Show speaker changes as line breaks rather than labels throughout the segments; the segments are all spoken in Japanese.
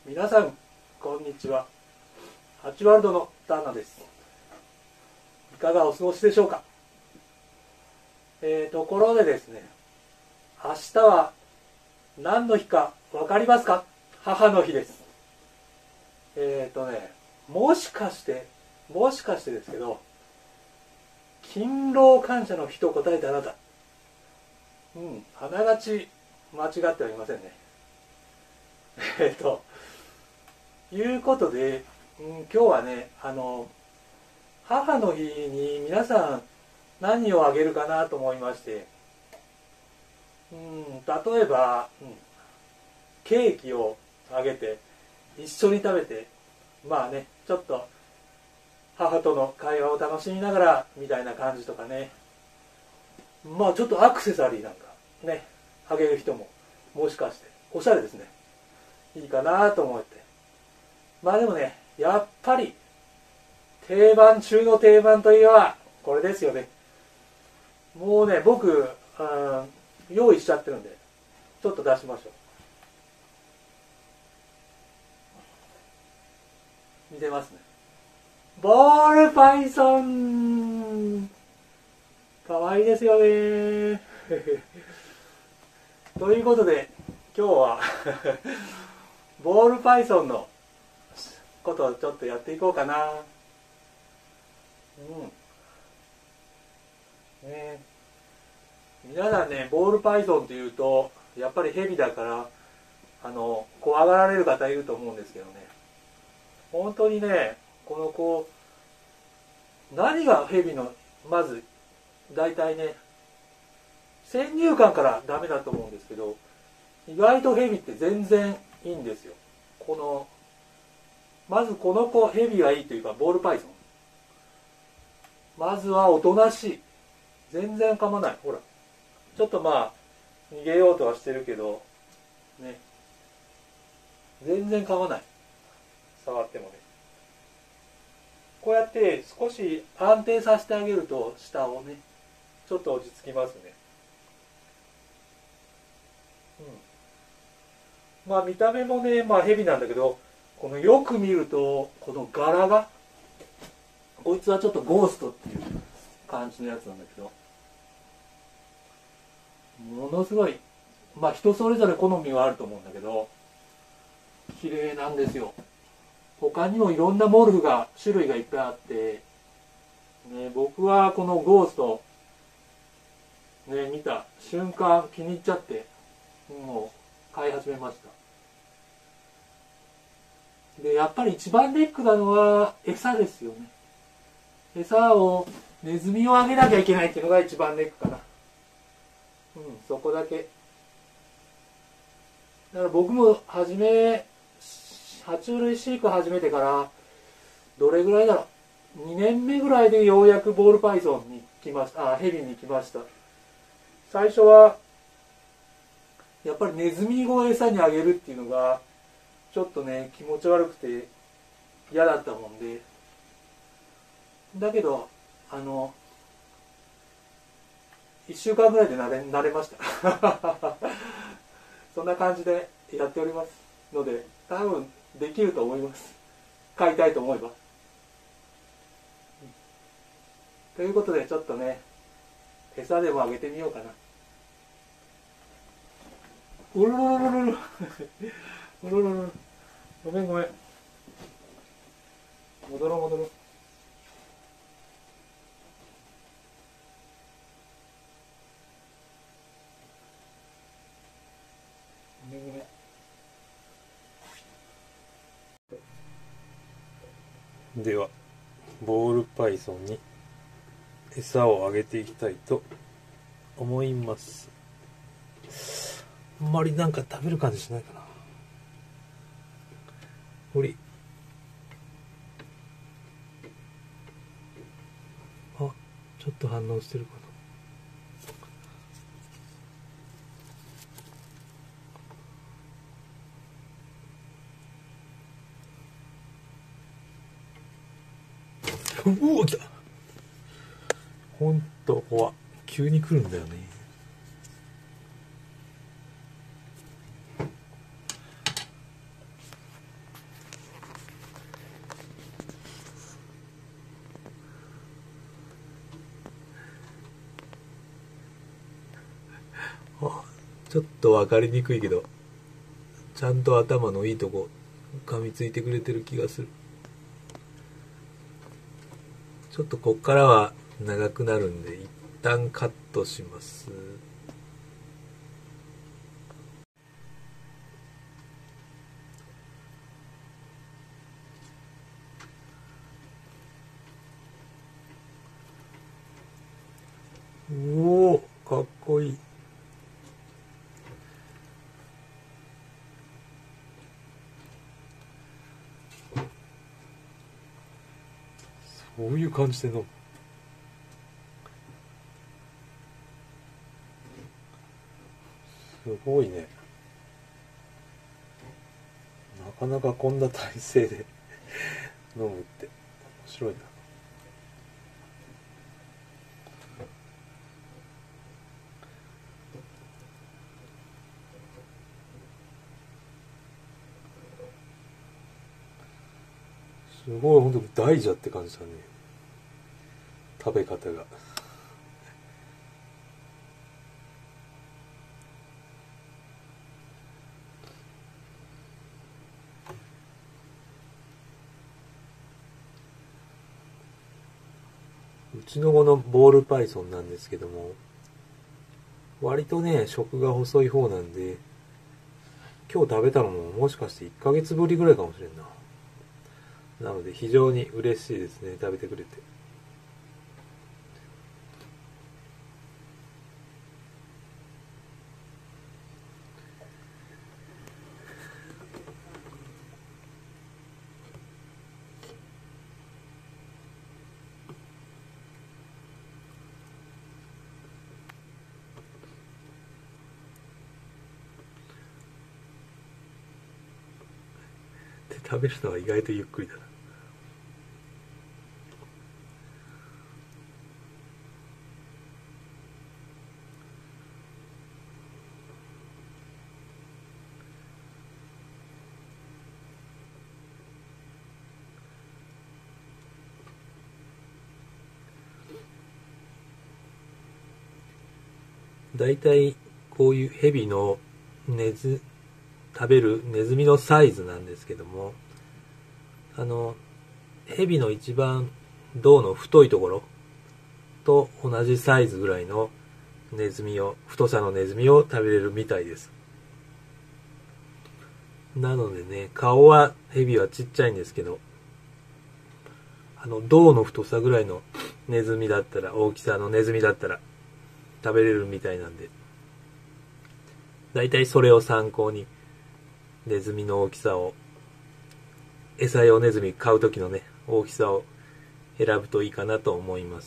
皆さんこんにちは。ハチワールドのターナです。いかがお過ごしでしょうか。ところでですね、明日は何の日か分かりますか？母の日です。もしかしてですけど、勤労感謝の日と答えたあなた、あながち間違ってはいませんね。いうことで、今日はね、母の日に皆さん何をあげるかなと思いまして、例えば、ケーキをあげて一緒に食べて、まあね、ちょっと母との会話を楽しみながらみたいな感じとかね、まあちょっとアクセサリーなんかねあげる人ももしかしておしゃれですね、いいかなと思って。まあでもね、やっぱり定番中の定番といえばこれですよね。もうね、僕用意しちゃってるんでちょっと出しましょう。見てますね。ボールパイソン、かわいいですよねということで今日はボールパイソンのことをちょっとやっていこうかな。皆さんね、ボールパイソンっていうとやっぱりヘビだから怖がられる方いると思うんですけどね、本当にね、何がヘビの、まず大体ね、先入観からダメだと思うんですけど、意外とヘビって全然いいんですよ。まずこの子ヘビがいいというか、ボールパイソン、まずはおとなしい。全然噛まない。ほら、ちょっとまあ逃げようとはしてるけどね、全然噛まない。触ってもね、こうやって少し安定させてあげると下をねちょっと落ち着きますね。まあ見た目もね、まあヘビなんだけど、このよく見るとこの柄が、こいつはちょっとゴーストっていう感じのやつなんだけど、ものすごい、まあ人それぞれ好みはあると思うんだけど綺麗なんですよ。他にもいろんなモルフが種類がいっぱいあって、ね、僕はこのゴーストね見た瞬間気に入っちゃってもう飼い始めました。でやっぱり一番ネックなのは餌ですよね。餌を、ネズミをあげなきゃいけないっていうのが一番ネックかな。そこだけ。だから僕も初め爬虫類飼育始めてからどれぐらいだろう、2年目ぐらいでようやくボールパイソンに来ました。ヘビに来ました。最初はやっぱりネズミを餌にあげるっていうのがちょっとね気持ち悪くて嫌だったもんで、だけど1週間ぐらいで慣れましたそんな感じでやっておりますので、多分できると思います。飼いたいと思えば。ということでちょっとね餌でもあげてみようかな。うるるるるるうるるる、ごめん戻ろう。ごめん。ではボールパイソンに餌をあげていきたいと思います。あんまりなんか食べる感じしないかな。ほり、ちょっと反応してるかな。うお、来た。ほんと怖、急に来るんだよね。
ちょっと分かりにくいけど、ちゃんと頭のいいとこ噛みついてくれてる気がする。ちょっとこっからは長くなるんで一旦カットします。おお、かっこいい。そういう感じで飲む。すごいね。なかなかこんな体勢で飲むって面白いな。すごい、ほんと大蛇って感じだね、食べ方が。うちの子のボールパイソンなんですけども、割とね食が細い方なんで、今日食べたのももしかして1ヶ月ぶりぐらいかもしれんな。なので非常に嬉しいですね、食べてくれて。で食べるのは意外とゆっくりだな。だいたいこういうヘビの食べるネズミのサイズなんですけども、ヘビの一番胴の太いところと同じサイズぐらいの太さのネズミを食べれるみたいです。なのでね、顔はヘビはちっちゃいんですけど、胴の太さぐらいの大きさのネズミだったら食べれるみたいなんで、だいたいそれを参考にネズミの大きさを、餌用ネズミ買う時のね大きさを選ぶといいかなと思います。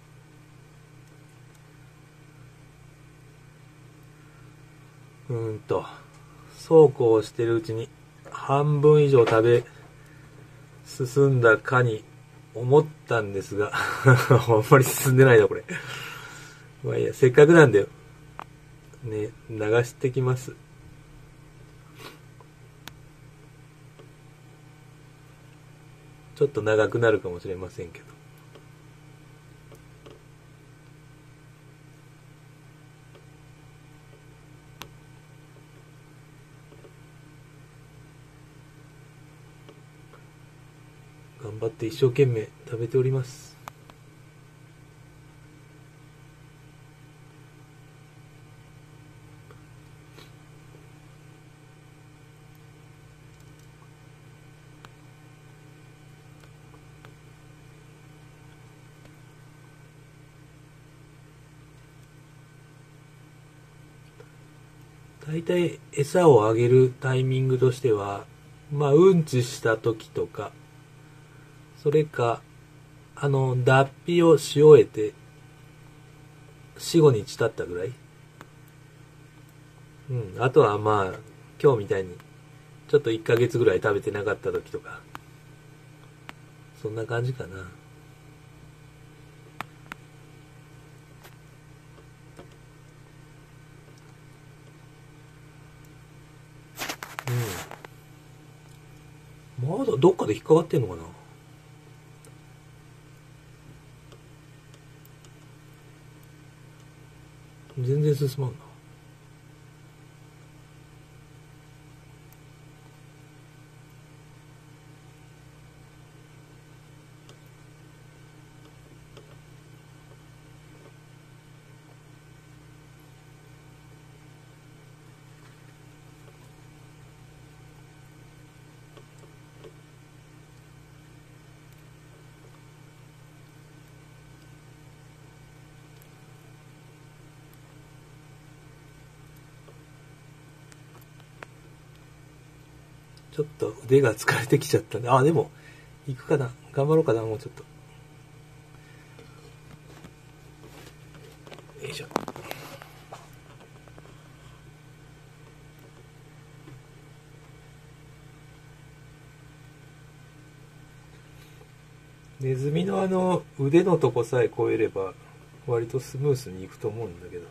そうこうしてるうちに半分以上食べ進んだかに思ったんですがあんまり進んでないなこれ。まあいいや、せっかくなんでね、流してきます。ちょっと長くなるかもしれませんけど、頑張って一生懸命食べております。だいたい餌をあげるタイミングとしては、うんちした時とか、それか脱皮をし終えて4、5日経ったぐらい。あとは今日みたいにちょっと1ヶ月ぐらい食べてなかった時とか、そんな感じかな。まだどっかで引っかかってんのかな。全然進まんな。 ちょっと腕が疲れてきちゃったんで、あ、でも、行くかな。頑張ろうかな、もうちょっと。よいしょ。ネズミの腕のとこさえ越えれば割とスムースにいくと思うんだけど。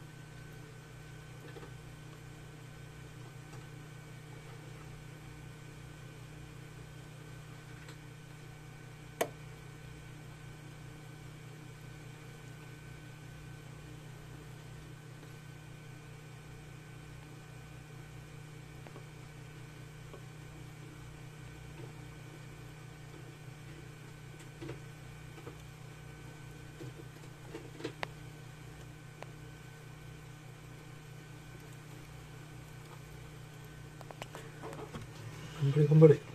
頑張れ頑張れ。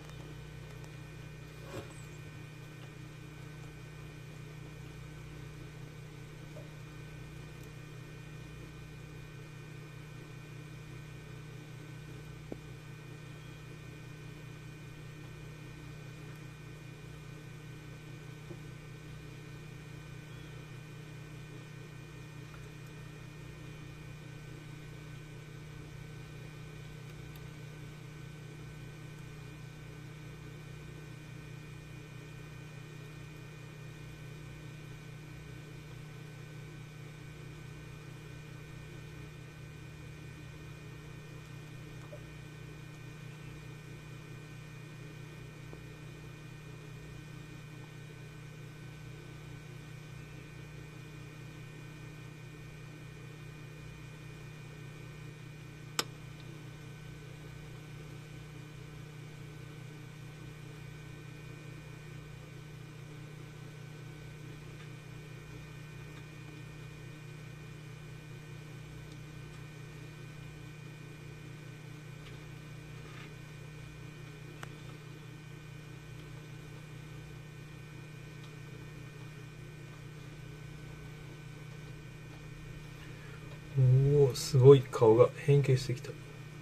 おお、すごい顔が変形してきた。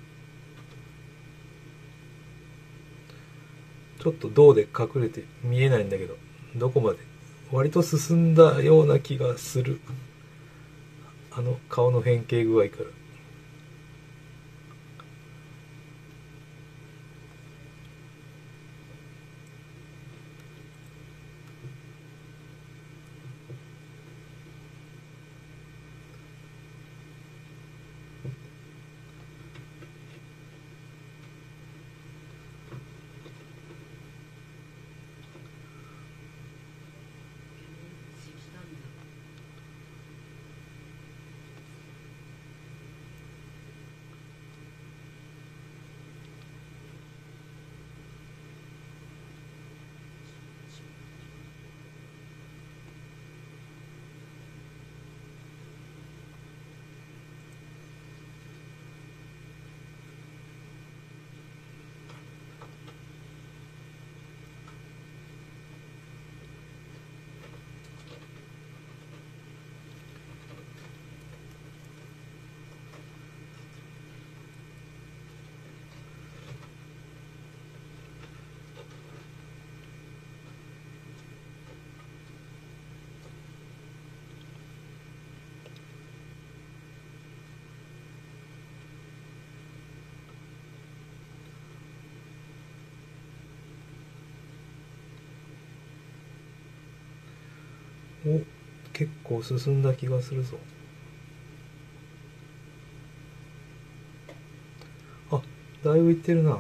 ちょっと銅で隠れて見えないんだけど、どこまで割と進んだような気がする。顔の変形具合から。お、結構進んだ気がするぞ。あ、だいぶいってるな。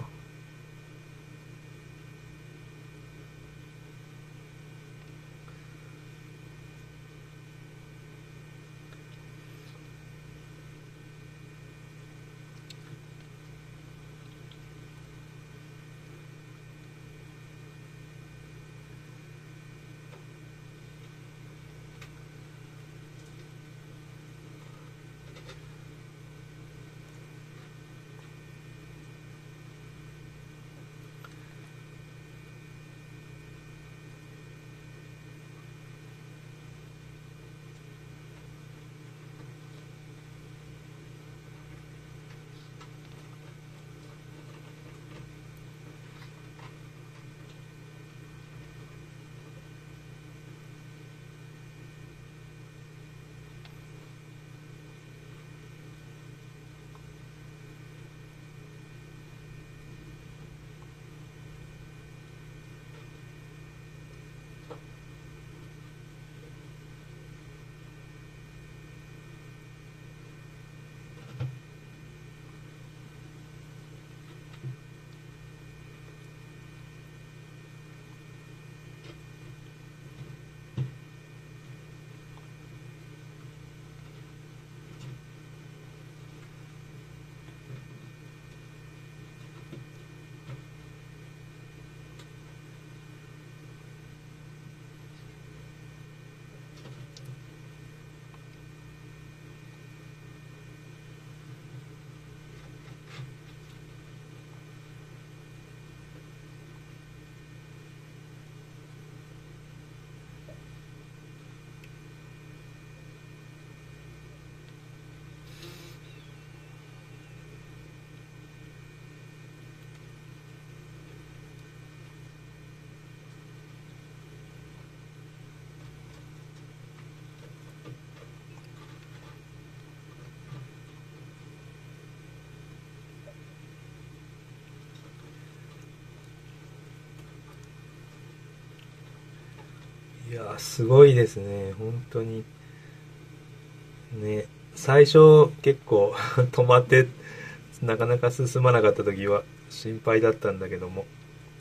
いやすごいですね本当にね。最初結構止まってなかなか進まなかった時は心配だったんだけども、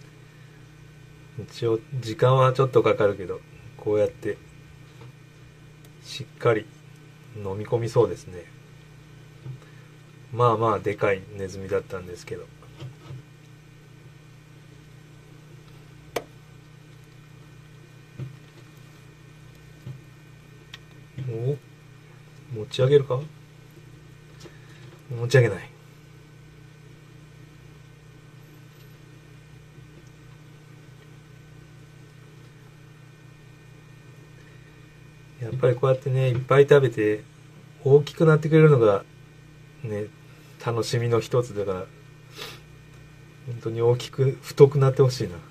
一応時間はちょっとかかるけどこうやってしっかり飲み込みそうですね。まあまあでかいネズミだったんですけど、お持ち上げるか、持ち上げない。やっぱりこうやってねいっぱい食べて大きくなってくれるのがね楽しみの一つだから、本当に大きく太くなってほしいな。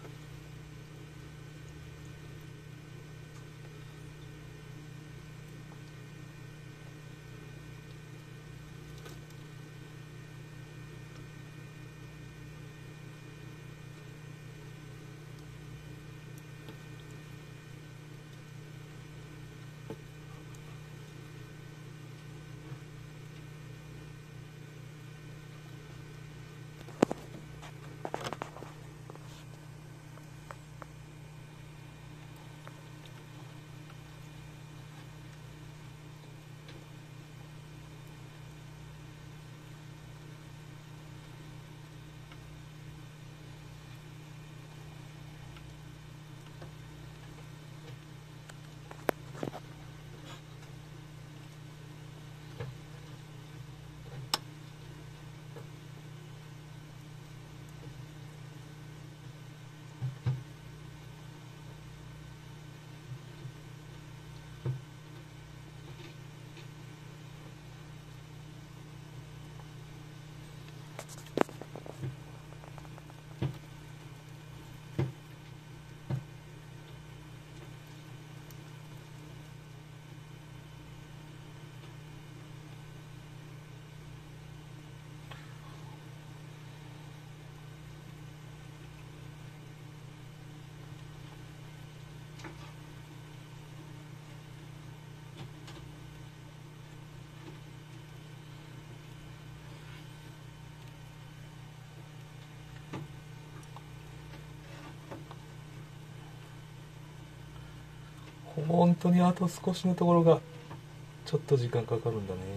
本当にあと少しのところがちょっと時間かかるんだね。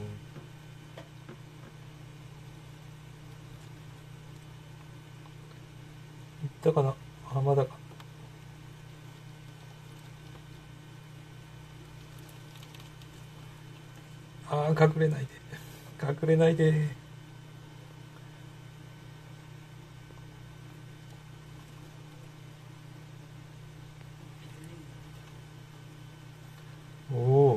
いったかなあ、まだか。あー隠れないで隠れないで。おお、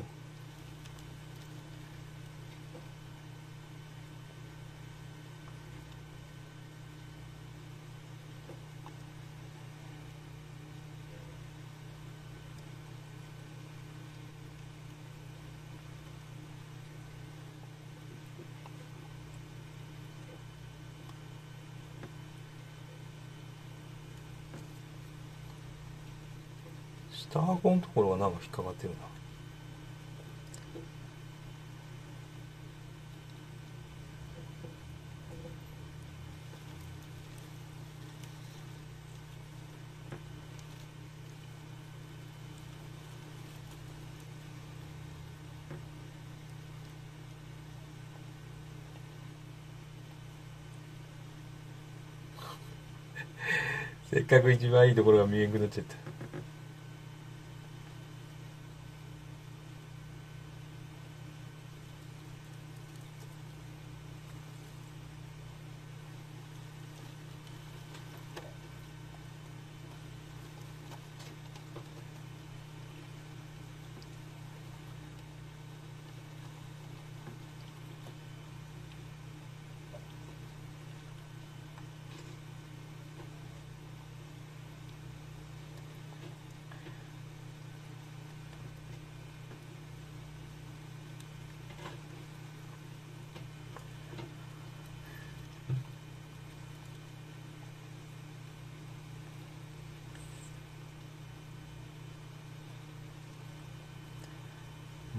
下顎のところがなんか引っかかってるな。せっかく一番いいところが見えんくなっちゃった。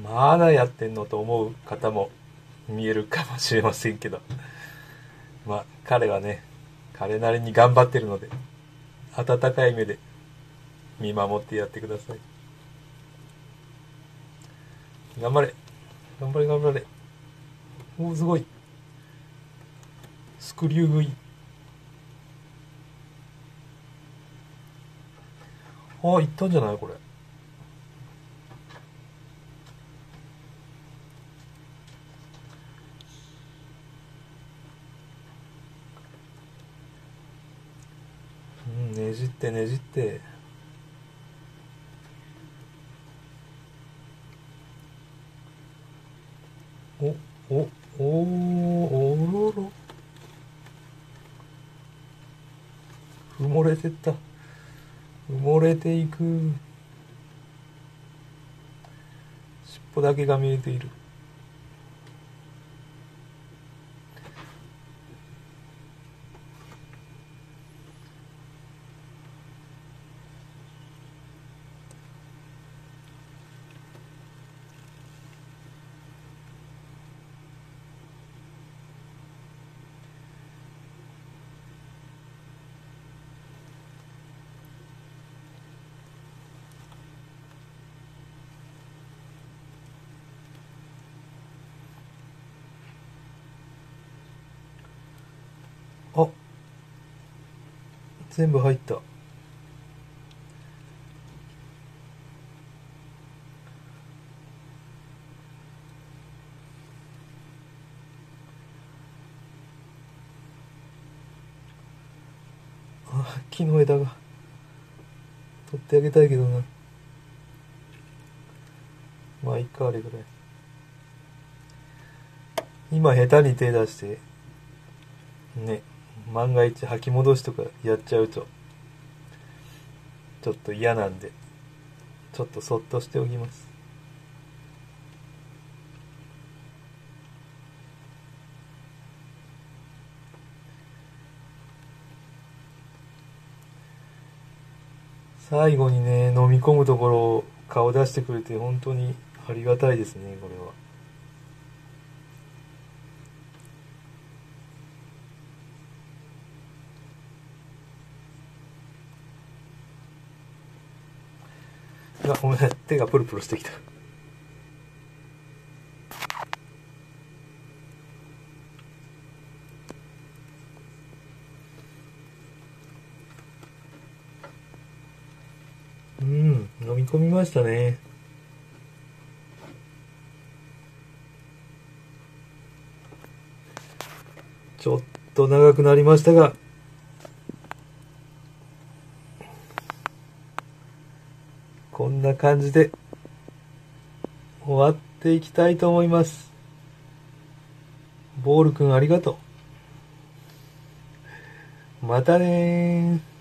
まだやってんのと思う方も見えるかもしれませんけど、まあ彼はね、彼なりに頑張ってるので、温かい目で見守ってやってください。頑張れ頑張れ頑張れ。おー、すごい。スクリュー食い。あ、いったんじゃないこれ。ねじってねじって。おろろ。埋もれてった。埋もれていく。尻尾だけが見えている。あ、全部入った。あ、木の枝が取ってあげたいけどな。まあいいか、あれぐらい。今下手に手出してね、万が一吐き戻しとかやっちゃうとちょっと嫌なんで、ちょっとそっとしておきます。最後にね、飲み込むところを顔出してくれて本当にありがたいですね、これは。あ、ごめん、手がプルプルしてきた。飲み込みましたね。ちょっと長くなりましたが、こんな感じで終わっていきたいと思います。ボールくんありがとう。またねー。